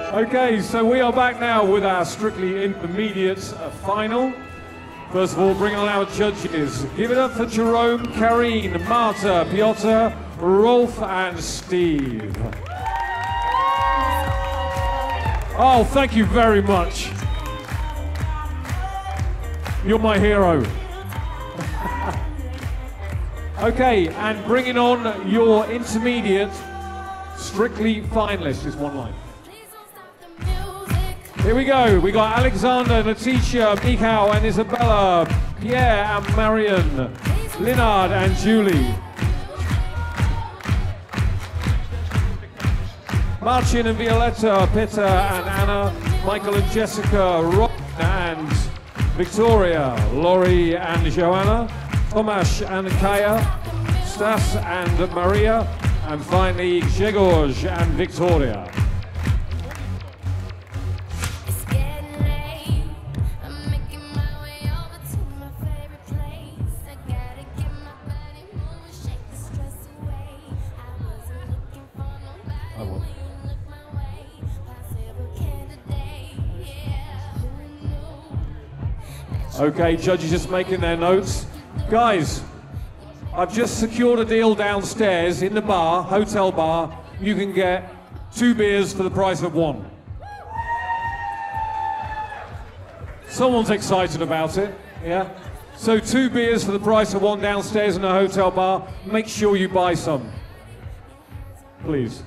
Okay, so we are back now with our Strictly Intermediate final. First of all, bring on our judges. Give it up for Jerome, Karine, Marta, Piotr, Rolf, and Steve. Oh, thank you very much. You're my hero. Okay, and bringing on your intermediate Strictly finalist. Just one line. Here we go. We got Alexander, Natisha, Michał and Isabella, Pierre and Marion, Linard and Julie, Marcin and Violetta, Peter and Anna, Michael and Jessica, Rob and Victoria, Laurie and Joanna, Tomasz and Kaya, Stas and Maria, and finally Grzegorz and Victoria. Okay, judges just making their notes. Guys, I've just secured a deal downstairs in the bar, hotel bar. You can get 2 beers for the price of 1. Someone's excited about it, yeah? So 2 beers for the price of 1 downstairs in the hotel bar. Make sure you buy some, please.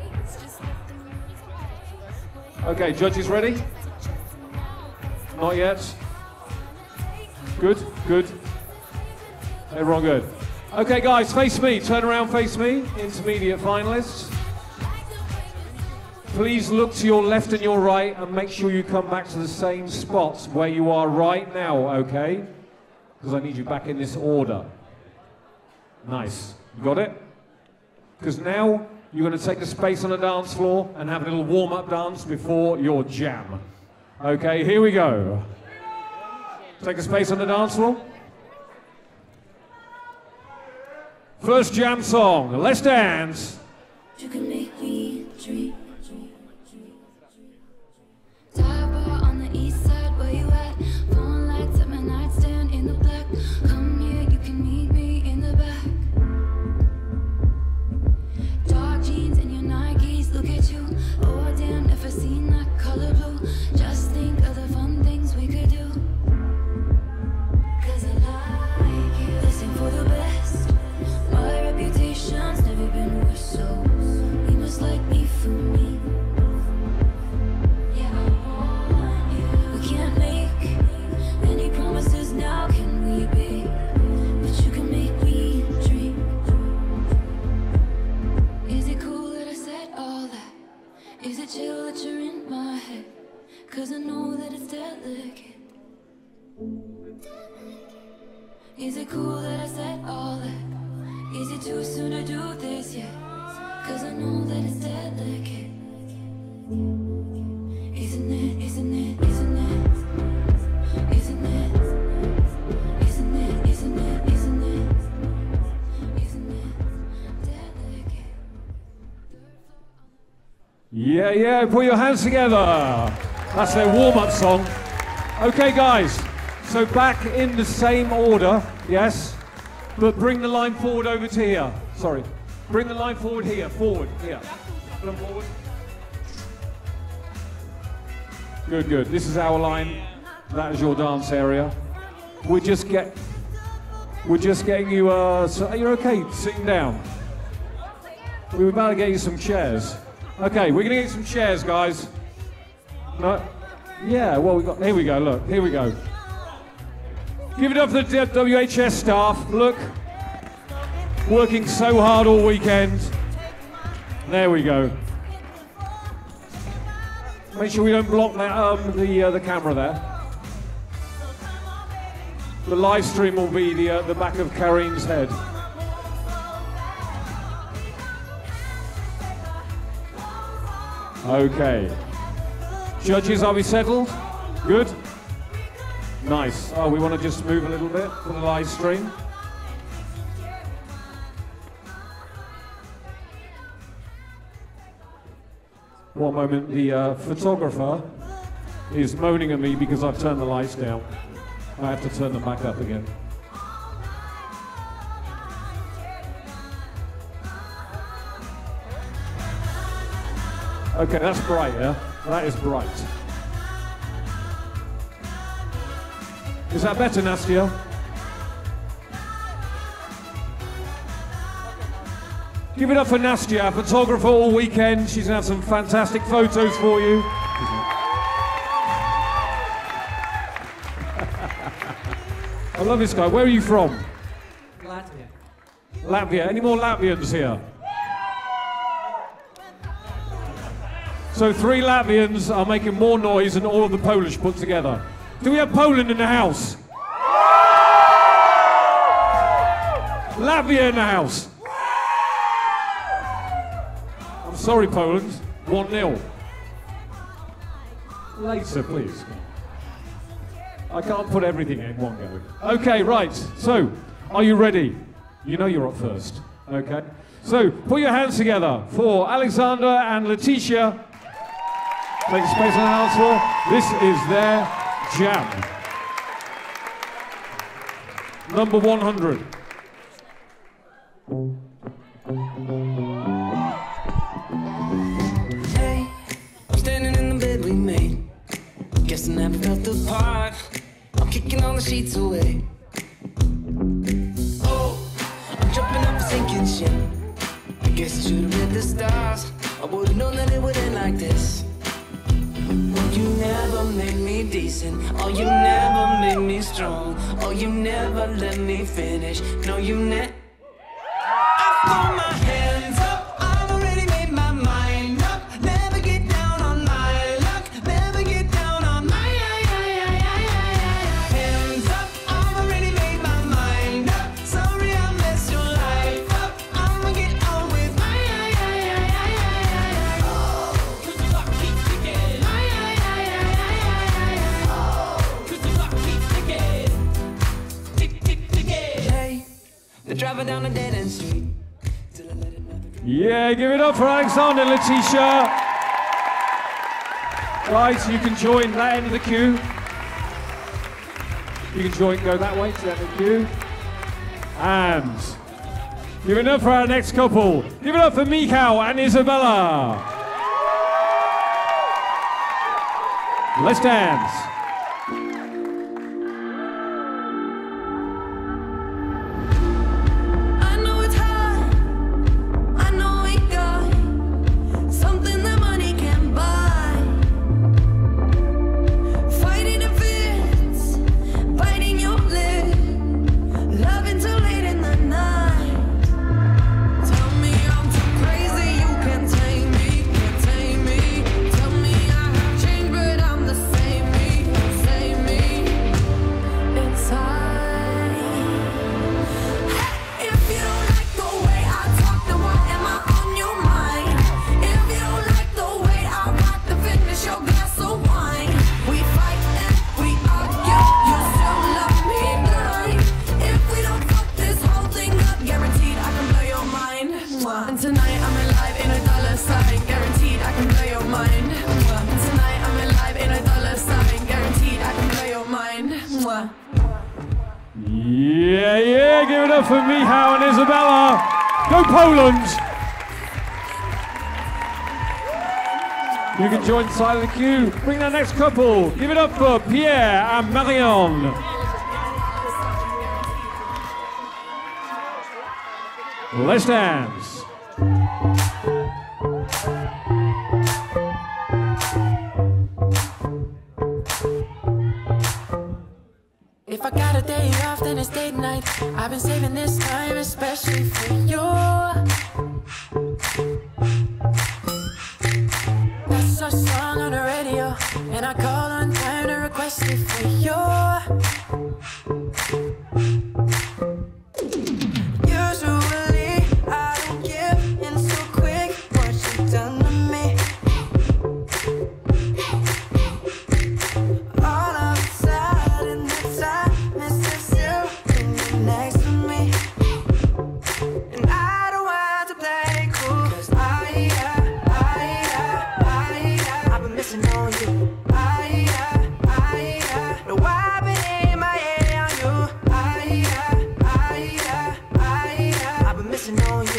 Okay, judges ready? Not yet? Good, good. Everyone good? Okay, guys, face me. Turn around, face me. Intermediate finalists. Please look to your left and your right and make sure you come back to the same spots where you are right now, okay? Because I need you back in this order. Nice. You got it? Because now you're going to take the space on the dance floor and have a little warm-up dance before your jam. Okay, here we go. Take a space on the dance floor. First jam song, let's dance. You can make me dream. Chill that you're in my head, 'cause I know that it's delicate. Is it cool that I said all that? Is it too soon to do this yet? 'Cause I know that it's delicate. Isn't it, isn't it, isn't it? Isn't it? Isn't it, isn't it, isn't it? Isn't it delicate? Yeah, yeah, put your hands together. That's their warm-up song. Okay, guys, so back in the same order, yes, but bring the line forward over to here. Sorry, bring the line forward here, forward, here. Put them forward. Good, good. This is our line. That is your dance area. We're just getting you, so you're okay, sitting down. We were about to get you some chairs. Okay, we're gonna get some chairs, guys. No? Yeah, well, here we go, look, here we go. Give it up for the WHS staff, look. Working so hard all weekend. There we go. Make sure we don't block that, the camera there. The live stream will be the back of Karine's head. Okay. Judges, are we settled? Good? Nice. Oh, we want to just move a little bit for the live stream. One moment, the photographer is moaning at me because I've turned the lights down. I have to turn them back up again. Okay, that's bright, yeah? That is bright. Is that better, Nastia? Give it up for Nastia, photographer all weekend. She's gonna have some fantastic photos for you. I love this guy. Where are you from? Latvia. Latvia. Any more Latvians here? So 3 Latvians are making more noise than all of the Polish put together. Do we have Poland in the house? Latvia in the house. I'm sorry, Poland. 1-0. Later, please. I can't put everything in one go. Okay, right. So, are you ready? You know you're up first. Okay. So, put your hands together for Alexander and Letitia. Take the space on the dance floor. This is their jam. Number 100. Hey, I'm standing in the bed we made. Guess I never felt apart. I'm kicking all the sheets away. Oh, I'm jumping up a sinking ship. I guess I should have read the stars. I would've known that it would end like this. Oh, you never made me decent. Oh, you never made me strong. Oh, you never let me finish. No, you never. I throw my hands up. I've already made my mind up. Never get down on my luck. Never get down on my hands up. I've already made my mind up. Sorry I messed your life up. I'ma get on with my cause the clock keeps ticking. Cause the clock keeps ticking. Tick, tick, ticking. Hey, they're driving down a dead-end street. Yeah, give it up for Alexander and Letitia. Guys, you can join that end of the queue. You can join, go that way to that end of the queue. And give it up for our next couple. Give it up for Michał and Isabella. Let's dance. I know it's hard. I know we got something that money can't buy. Fighting the fits, biting your lip, loving till late in the night. Tell me I'm too crazy, you can't tame me, can't tame me. Tell me I have changed, but I'm the same me, same me. It's hard. If you don't like the way I talk, then why am I on your mind? If you don't like the way I rock, then finish your glass of wine. We fight and we argue, you still love me blind. If we don't fuck this whole thing up, guaranteed I can blow your mind. And tonight I'm alive in a dollar sign, guaranteed I can blow your mind. And tonight I'm alive in a dollar sign, guaranteed I can blow your mind. Yeah, yeah, give it up for Michał and Isabella. Go Poland! You can join the side of the queue. Bring that next couple. Give it up for Pierre and Marion. Let's dance. If I got a day off, then it's date night. I've been saving this time especially for you. That's our song on the radio, and I call on time to request it for you. Usually I don't give in so quick what you done to me. All of a sudden the time is just you next to me. And I don't want to play cool, 'cause I know you.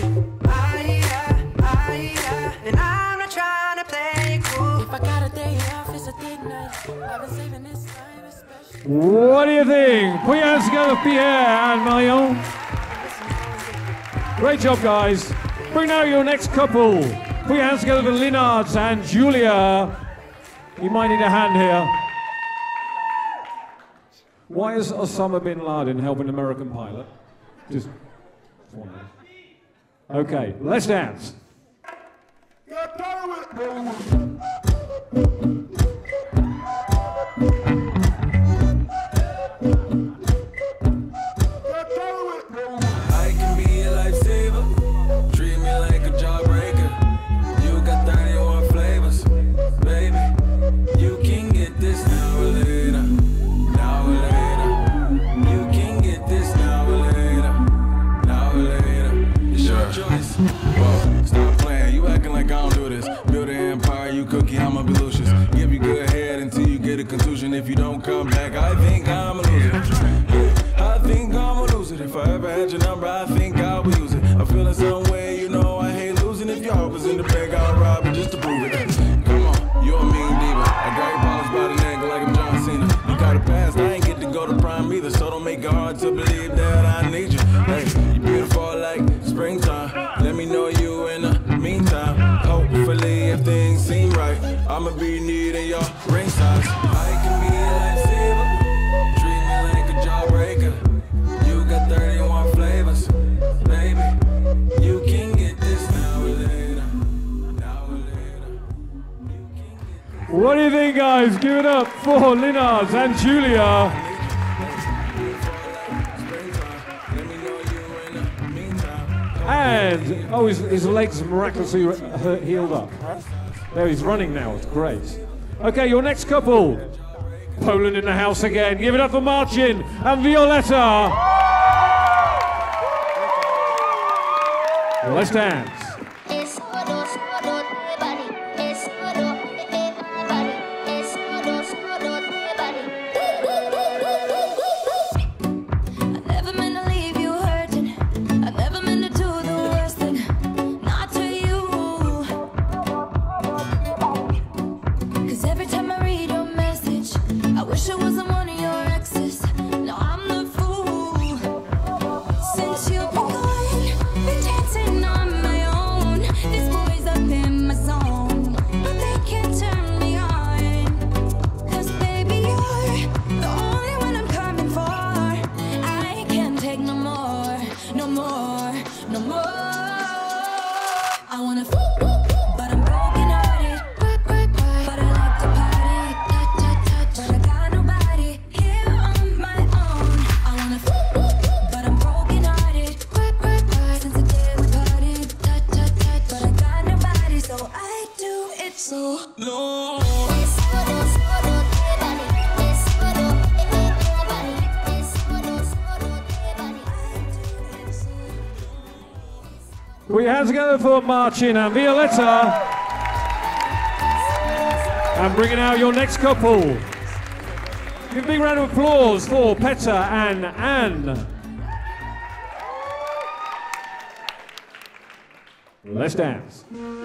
And I'm not trying to play it cool. If I got a day off, it's a date night. I've been saving this time especially. What do you think? Put your hands together, Pierre and Marion. Great job, guys. Bring out your next couple. Put your hands together for Linards and Julia. You might need a hand here. Why is Osama bin Laden helping an American pilot? Just wondering. Okay, let's dance. I can be a lifesaver. Treat me like a jawbreaker. You got 31 flavors, baby. You can get this now or later. Now or later. You can get this now or later. Now or later. It's your choice. Whoa, stop playing. You acting like I don't do this. Build an empire, you cookie, I'ma be Lucius. Give you good head until you get a contusion. If you don't come back, I think I'm a loser. I think I'm a loser. If I ever had your number, I think I would use it. I'm feeling some way, you know I hate losing. If your heart was in the bag, I'll rob it just to prove it. Come on, you're a mean diva. I got your balls by the neck like I'm John Cena. You got a past, I ain't get to go to prime either. So don't make it hard to believe that I need you. Hey, you beautiful like springtime. Let me know you in the meantime. Hopefully if things seem right, I'ma be needing your ring size. I can be a lifesaver. Treat me like a jawbreaker. You got 31 flavors, baby. You can get this now or later. Now or later. You can get What do you think, guys? Give it up for Linards and Julia. Let me know you in the meantime. And, oh, his legs miraculously healed up. There, he's running now. It's great. Okay, your next couple. Poland in the house again. Give it up for Marcin and Violetta. Let's dance. I never meant to leave you hurting. I never meant to do the worst thing. Not to you. 'Cause every time I read your message, I wish it wasn't one of your exes. No, I'm the fool. Since you've been gone, been dancing on my own. These boys up in my zone, but they can't turn me on. 'Cause baby, you're the only one I'm coming for. I can't take no more, no more, no more. I wanna but I'm broken hearted. But I like to party, but I got nobody here on my own. I wanna but I'm broken hearted. Since the day we parted, but I got nobody, so I do it so. no. Put your hands together for Marcin and Violetta. And bringing out your next couple. Give a big round of applause for Petter and Anne. Let's dance.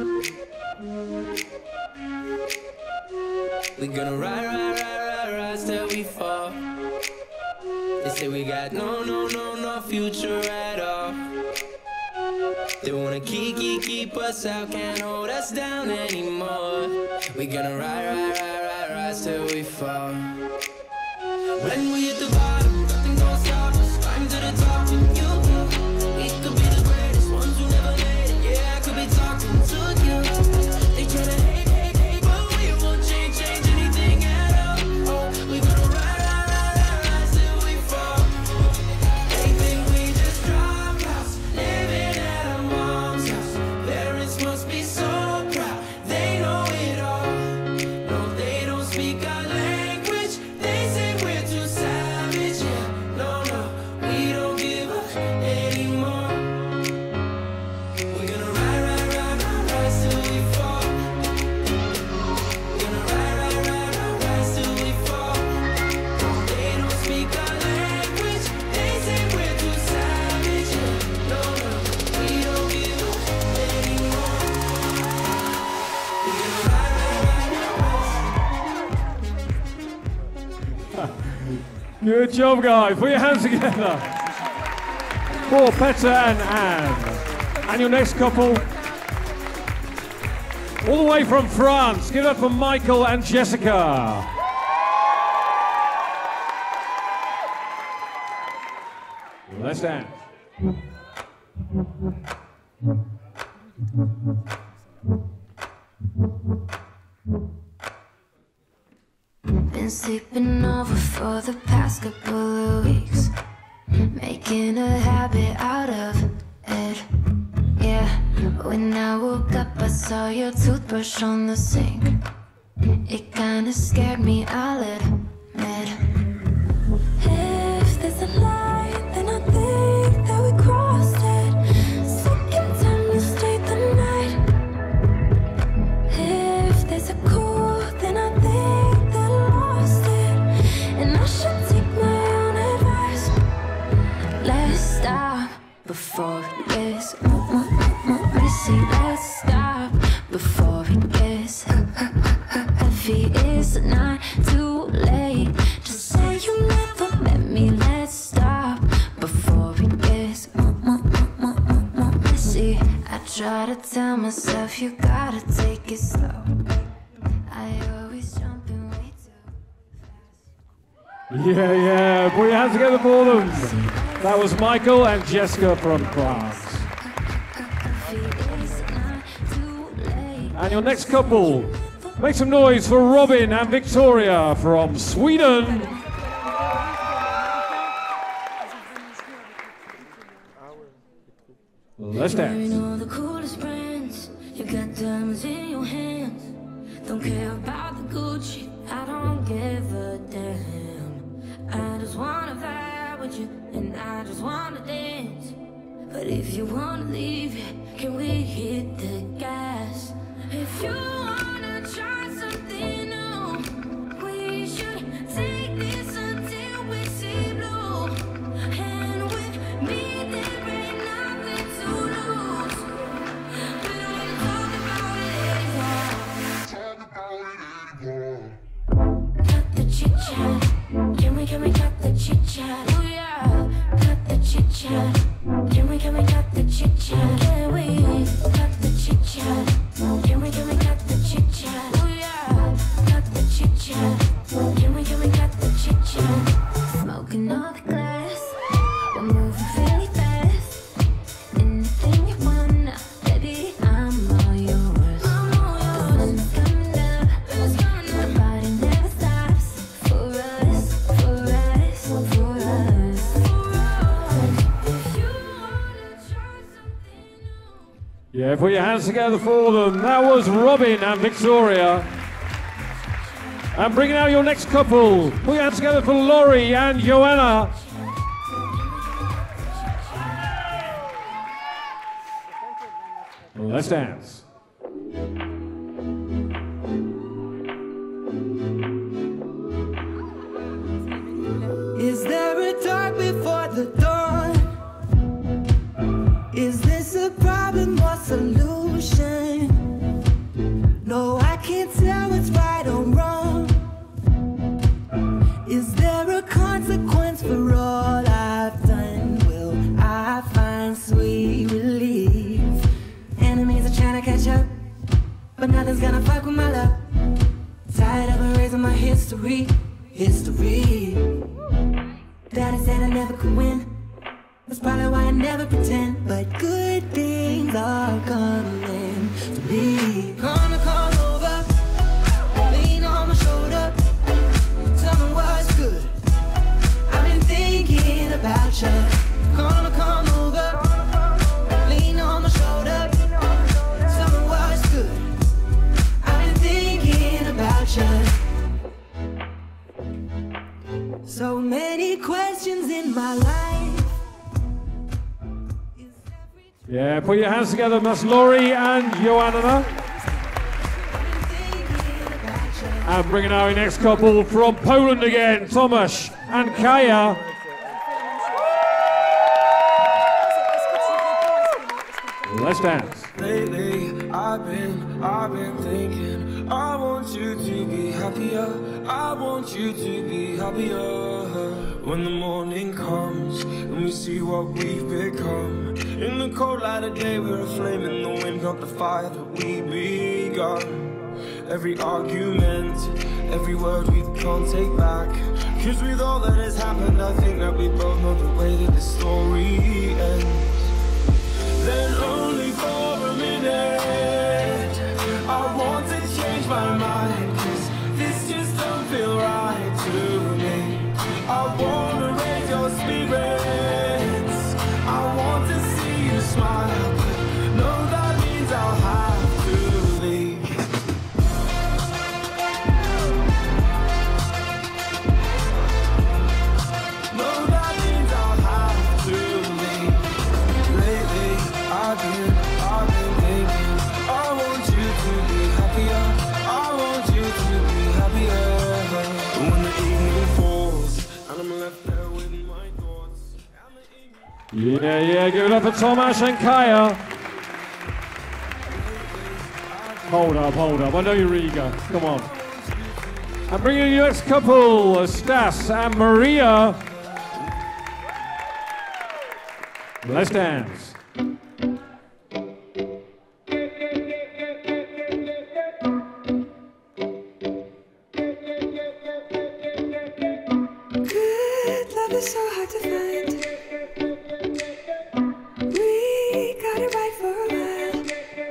We gonna ride till we fall. They say we got no future at all. They wanna keep us out, can't hold us down anymore. We gonna ride till we fall. When we hit the bottom, nothing gonna stop us. Climb to the top with you. We could be the greatest ones who never made it. Yeah, I could be talking to you. They tryna hate, but we won't change anything at all. Oh, we gonna ride till we fall. They think we just drop house, living at our mom's house. Parents must be so proud, they know it all. No, they don't speak our language. They say we're too savage. Good job, guys. Put your hands together for Petter and Anne. And your next couple, all the way from France. Give it up for Michael and Jessica. Let's dance. Been sleeping over for the past couple of weeks, making a habit out of it. Yeah, when I woke up I saw your toothbrush on the sink. It kinda scared me, I'll admit. If there's a line, then I think that we crossed it. Second time you stayed the night. If there's a code, then I think that I lost it, and I should take my own advice. Let's stop before it gets messy. Let's stop before it gets heavy. It's not too late to say you never met me. Let's stop before it gets messy. I try to tell myself you gotta take it slow. I always jump in way too fast. Yeah. Put your hands together for them. That was Michael and Jessica from France. And your next couple, make some noise for Robin and Victoria from Sweden. Let's dance. You know the coolest brands, you got diamonds in your hands. Don't care about the Gucci, I don't give a damn. I just wanna vibe with you, and I just wanna dance. But if you wanna leave, can we hit the gas? If you wanna try something new, we should take this until we see blue. And with me there ain't nothing to lose. We don't need to talk about it anymore. Cut the chit chat. Can we cut the chit chat? Oh yeah, cut the chit chat. Can we cut the chit chat? Can we cut the chit chat? Can we cut the chit chat? Oh yeah, cut the chit chat. Can we cut the chit chat? Smoking all the glass, we're moving really fast. Anything you wanna, baby, I'm all yours. The sun is coming up, the body never stops. For us, for us, for us. If you wanna try something new. Yeah, put your hands together for them. That was Robin and Victoria. And bringing out your next couple. Put your hands together for Laurie and Joanna. Let's dance. Is there a dark before the dawn? Is this a problem or solution? No, I can't tell what's right or wrong. Is there a consequence for all I've done? Will I find sweet relief? Enemies are trying to catch up, but nothing's gonna fuck with my love. Tired of erasing my history. Daddy said I never could win. That's probably why I never pretend. But good things are coming to me. Gonna come over, lean on my shoulder, tell me what's good. I've been thinking about you. Gonna come over, lean on my shoulder, tell me what's good. I've been thinking about you. So many questions in my life. Yeah, put your hands together. That's Laurie and Joanna. And bringing our next couple from Poland again, Tomasz and Kaja. Let's dance. Lately, I've been thinking, I want you to be happier. I want you to be happier. When the morning comes and we see what we've become. In the cold light of day, we're a flame in the wind, not the fire that we begun. Every argument, every word we can't take back. Cause with all that has happened, I think that we both know the way that the story ends. Then only for a minute I want to change my mind, cause this just don't feel right to me. I wanna raise your spirits, I want to see you smile, but no, that means I'll have to leave. No, that means I'll have to leave. Lately, I've been thinking, I want you to be happier. I want you to be happier. When the evening falls and I'm left there with my thoughts. Yeah, give it up for Tomasz and Kaya. Hold up. I know you're eager. Come on. I'm bringing you next couple, Stas and Maria. Let's dance. Good love is so hard to find. We got it right for a while.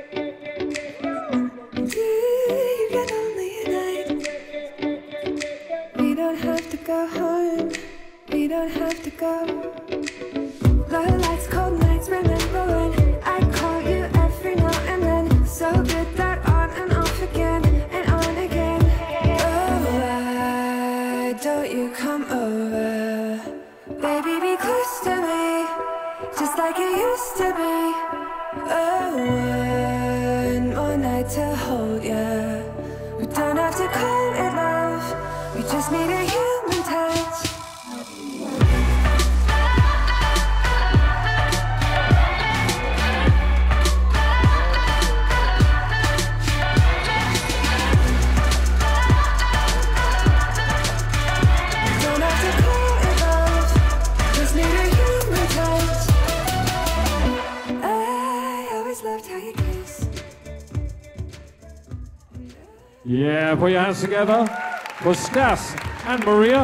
Do you get lonely at night? We don't have to go home. We don't have to go. Low lights, cold nights. Remember when I call you every now and then? So good that on and off again and on again. Oh, why don't you come over? Baby, be close to me, just like it used to be. Oh, one more night to hold ya. We don't have to call it love, we just need a human touch. Don't have to call it love, just need a human touch. I always loved how you kiss. Yeah, put your hands together for Stas and Maria.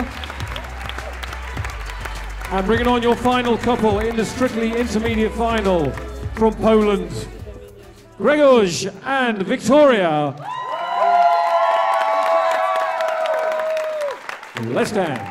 And bringing on your final couple in the Strictly Intermediate final from Poland, Grzegorz and Victoria. Let's dance.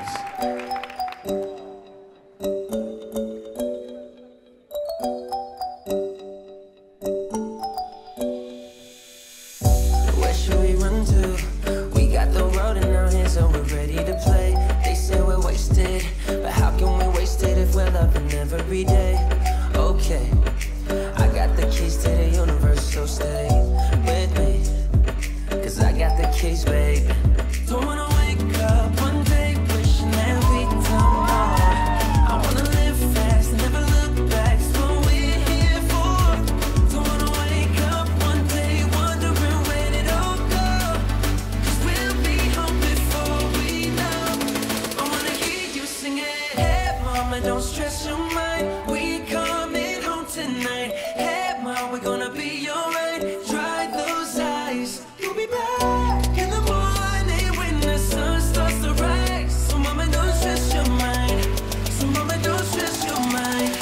Where should we run to? We got the road in our hands, so we're ready to play. They say we're wasted, but how can we waste it if we're loving every day? Okay, I got the keys to the universe, so stay with me, cause I got the keys, babe. Don't wanna wake up one day wishing that we'd done more. I wanna live fast and never look back, it's what we're here for. Don't wanna wake up one day wondering where it all go, cause we'll be home before we know. I wanna hear you sing it. Hey mama, don't stress your mind, we coming home tonight. Hey mama, we're gonna be alright. Dry those eyes, you'll be back in the morning when the sun starts to rise. So mama, don't stress your mind. So mama, don't stress your mind.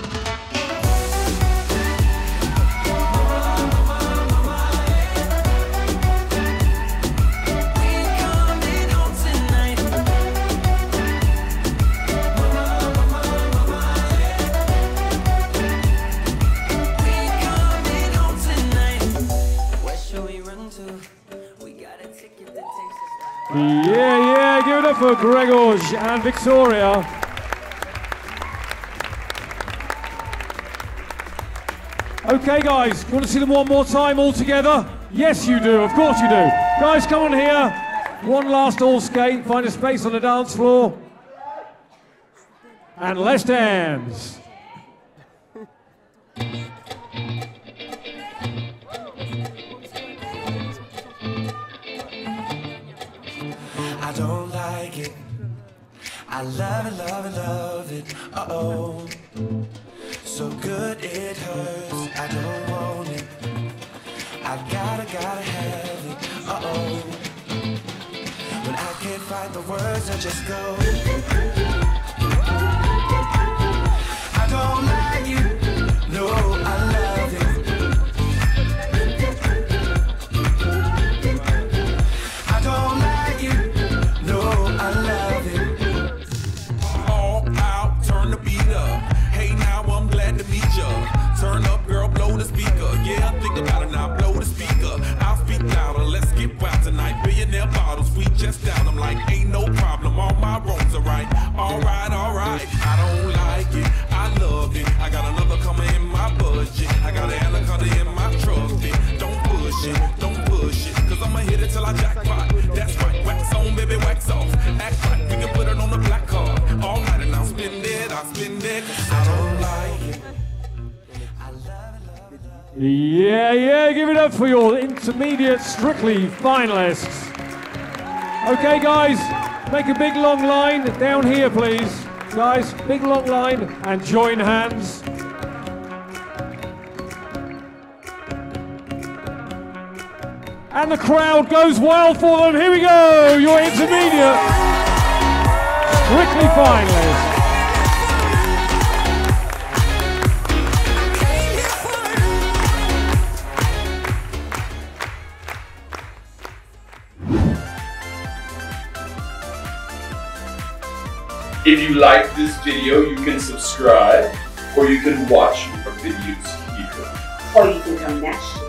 We coming home tonight. We coming home tonight. Where should we run to? We got a ticket that takes us there. Yeah, give it up for Grzegorz and Victoria. Okay, guys, you want to see them one more time all together? Yes, you do, of course you do. Guys, come on here. One last all skate, find a space on the dance floor. And let's dance. I love it, love it, love it. Uh-oh. So good it hurts. I don't want it. I gotta have it. Uh-oh. When I can't find the words, I just go. I don't like you. No, I love it. I don't like you. No, I love it. All out, turn the beat up. Hey, now I'm glad to meet ya. Turn up, girl, blow the speaker. Yeah, think about it now, blow the speaker. I'll speak louder, let's get wild tonight. Billionaire bottles, we just down. I'm like, ain't no problem, all my wrongs are right. Alright, alright, I don't like it, I love it. I got another coming in my budget. I got an anaconda in my truck. Don't push it, don't push it. Cause I'ma hit it till I jackpot. That's right, wax on, baby, wax off. Act right, we can put it on the black card. All night and I'll spend it, cause I don't like it. Yeah, give it up for your intermediate Strictly finalists. Okay, guys, make a big long line down here, please. Guys, big long line and join hands. And the crowd goes wild for them. Here we go, your intermediate Strictly finalists. If you like this video, you can subscribe, or you can watch more videos here. Or you can come next.